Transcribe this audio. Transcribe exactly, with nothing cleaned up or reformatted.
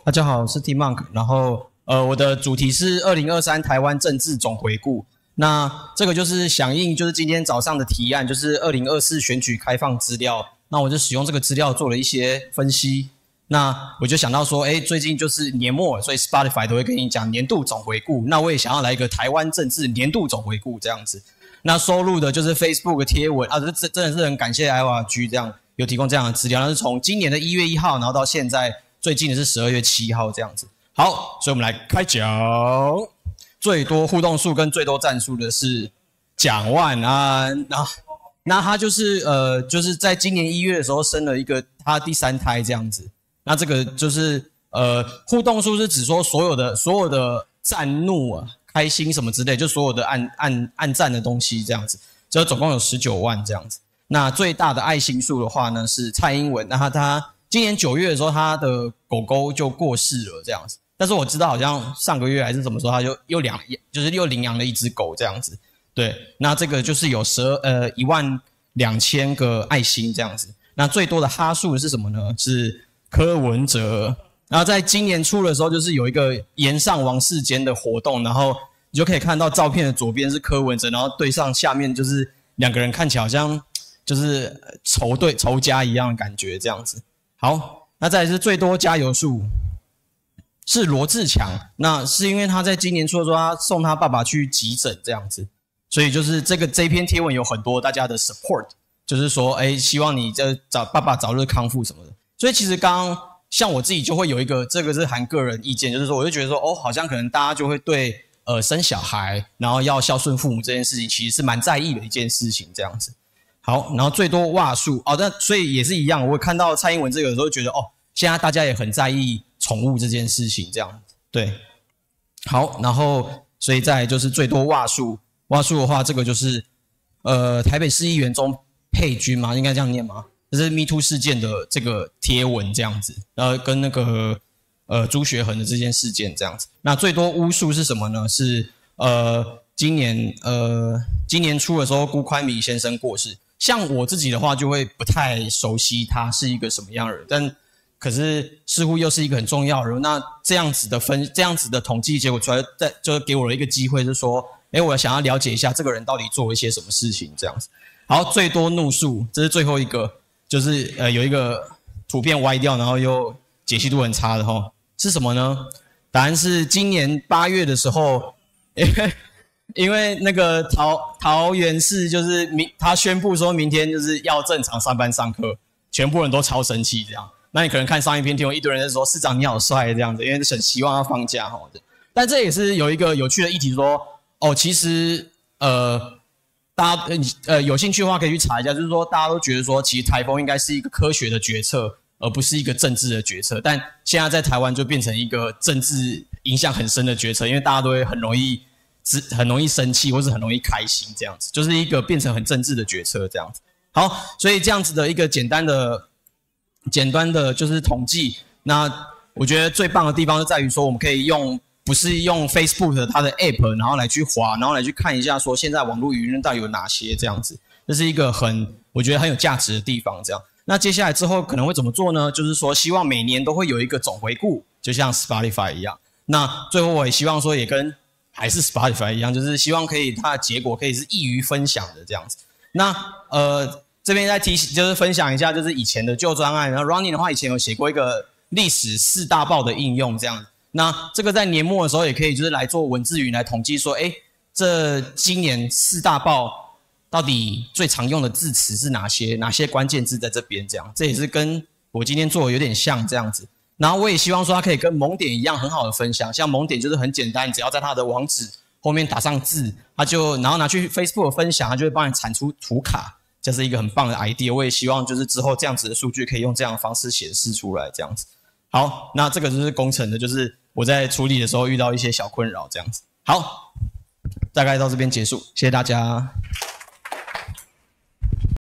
大家好，我是 T Monk， 然后呃，我的主题是二零二三台湾政治总回顾。那这个就是响应，就是今天早上的提案，就是二零二四选举开放资料。那我就使用这个资料做了一些分析。那我就想到说，哎，最近就是年末，所以 Spotify 都会跟你讲年度总回顾。那我也想要来一个台湾政治年度总回顾这样子。那收录的就是 Facebook 贴文啊，这这真的是很感谢 I O R G 这样有提供这样的资料。那是从今年的一月一号，然后到现在最近的是十二月七号这样子。好，所以我们来开讲。最多互动数跟最多赞数的是蒋万安，那那他就是呃，就是在今年一月的时候生了一个他第三胎这样子。那这个就是呃，互动数是指说所有的所有的赞怒啊、开心什么之类，就所有的按按按赞的东西这样子，这总共有十九万这样子。那最大的爱心数的话呢是蔡英文，那他他今年九月的时候，他的狗狗就过世了这样子。但是我知道好像上个月还是什么时候，他就又领就是又领养了一只狗这样子。对，那这个就是有十呃一万两千个爱心这样子。那最多的哈数是什么呢？是柯文哲。然后在今年初的时候，就是有一个延上王世坚的活动，然后你就可以看到照片的左边是柯文哲，然后对上下面就是两个人看起来好像就是仇对仇家一样的感觉这样子。好，那再来是最多加油数。是罗志强，那是因为他在今年初的时候，他送他爸爸去急诊这样子，所以就是这个这篇贴文有很多大家的 support， 就是说，哎，希望你这早爸爸早日康复什么的。所以其实刚刚像我自己就会有一个，这个是含个人意见，就是说，我就觉得说，哦，好像可能大家就会对呃生小孩，然后要孝顺父母这件事情，其实是蛮在意的一件事情这样子。好，然后最多袜数哦，那所以也是一样，我看到蔡英文这个的时候，觉得哦，现在大家也很在意宠物这件事情，这样对。好，然后所以再来就是最多袜数，袜数的话，这个就是呃台北市议员钟佩君嘛，应该这样念吗？这是 Me Too 事件的这个贴文这样子，然后跟那个呃朱学恒的这件事件这样子。那最多巫数是什么呢？是呃今年呃今年初的时候，辜宽敏先生过世。像我自己的话，就会不太熟悉他是一个什么样的人，但可是似乎又是一个很重要的人。那这样子的分，这样子的统计结果出来，在就给我了一个机会，是说，哎，我想要了解一下这个人到底做了一些什么事情，这样子。好，最多怒数，这是最后一个，就是呃有一个图片歪掉，然后又解析度很差的齁，是什么呢？答案是今年八月的时候，因为因为那个桃桃园市就是明他宣布说明天就是要正常上班上课，全部人都超生气这样。那你可能看上一篇贴文，一堆人在说市长你好帅这样子，因为很希望要放假齁。但这也是有一个有趣的议题说，哦，其实呃大家呃有兴趣的话可以去查一下，就是说大家都觉得说，其实台风应该是一个科学的决策，而不是一个政治的决策。但现在在台湾就变成一个政治影响很深的决策，因为大家都会很容易很容易生气，或是很容易开心这样子，就是一个变成很政治的决策这样子。好，所以这样子的一个简单的。简单的就是统计，那我觉得最棒的地方是在于说，我们可以用不是用 Facebook 的它的 App， 然后来去滑，然后来去看一下说现在网络舆论到底有哪些这样子，这是一个很我觉得很有价值的地方。这样，那接下来之后可能会怎么做呢？就是说，希望每年都会有一个总回顾，就像 Spotify 一样。那最后我也希望说，也跟还是 Spotify 一样，就是希望可以它的结果可以是易于分享的这样子。那呃。这边再提醒，就是分享一下，就是以前的旧专案。然后 Ronnie 的话，以前有写过一个历史四大报的应用，这样。那这个在年末的时候也可以，就是来做文字云来统计说，哎，这今年四大报到底最常用的字词是哪些？哪些关键字在这边？这样，这也是跟我今天做的有点像这样子。然后我也希望说，它可以跟萌点一样很好的分享。像萌点就是很简单，只要在它的网址后面打上字，它就然后拿去 Facebook 分享，它就会帮你产出图卡。这是一个很棒的 idea， 我也希望就是之后这样子的数据可以用这样的方式显示出来，这样子。好，那这个就是工程的，就是我在处理的时候遇到一些小困扰，这样子。好，大概到这边结束，谢谢大家。